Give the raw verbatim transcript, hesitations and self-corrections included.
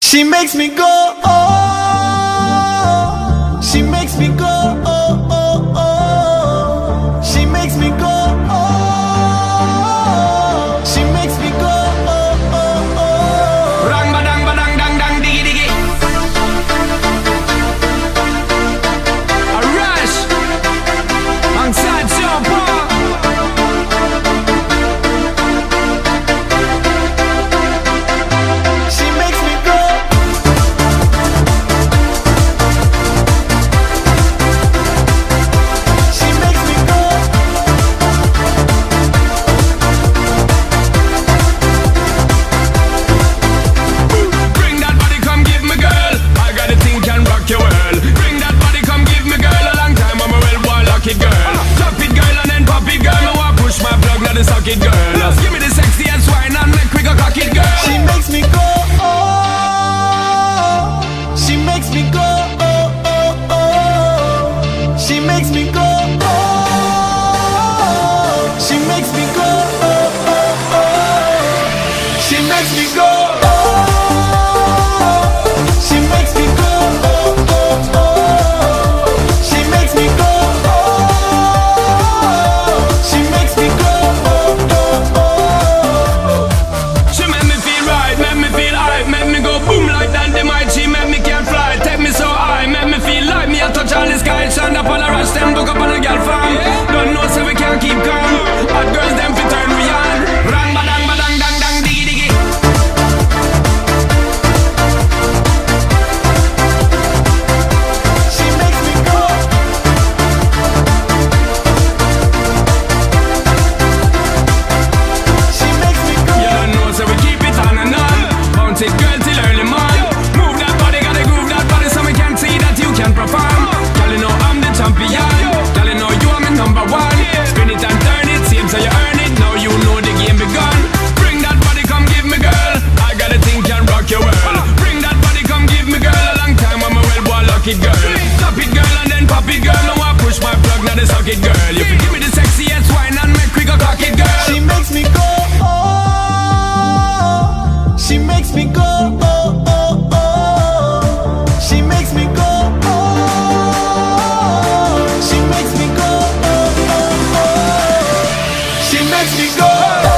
She makes me go, oh. She makes me go, oh, oh, oh. She makes me go, oh. She makes me go, oh, oh, oh. Rang badang badang dang dang diggy diggy. Arash, ang sad shop. Suck it, girl. Give me the sexiest wine and make we go cock it, girl. She makes me go, oh. She makes me go, oh, oh, oh. She makes me go, oh. She makes me go, oh, oh, oh. She makes me go, oh. She makes me go, oh, oh, oh. She makes me go, oh. She makes me go. All the sky shine up on a rush, them book up on a girl farm. Yeah. Don't know so we can't keep calm. Hot girls them fi turn we on. Rang badang badang dang dang diggy diggy. She makes me go. She makes me go. You don't know so we keep it on and on. Bounce it girl till early morn. Move that body, gotta groove that body so we can see that you can perform. Champion, girl, you know you are my number one. Spin it and turn it, seems so you earn it. Now you know the game begun. Bring that body, come give me, girl. I got a thing can rock your world. Bring that body, come give me, girl. A long time I'm a well boy, lock it, girl. Stop it, girl, and then pop it, girl. Now I push my plug, now they suck it, girl. You can give me the sexiest wine and make we go cock it, girl. She makes me go, oh. She makes me go, oh, oh, oh. She makes me go. She makes me go, oh, oh, oh. She makes me go.